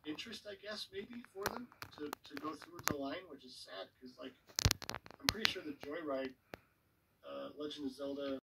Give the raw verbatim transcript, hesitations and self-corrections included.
interest, I guess, maybe for them to, to go through with the line, which is sad because, like, I'm pretty sure the Joyride, uh, Legend of Zelda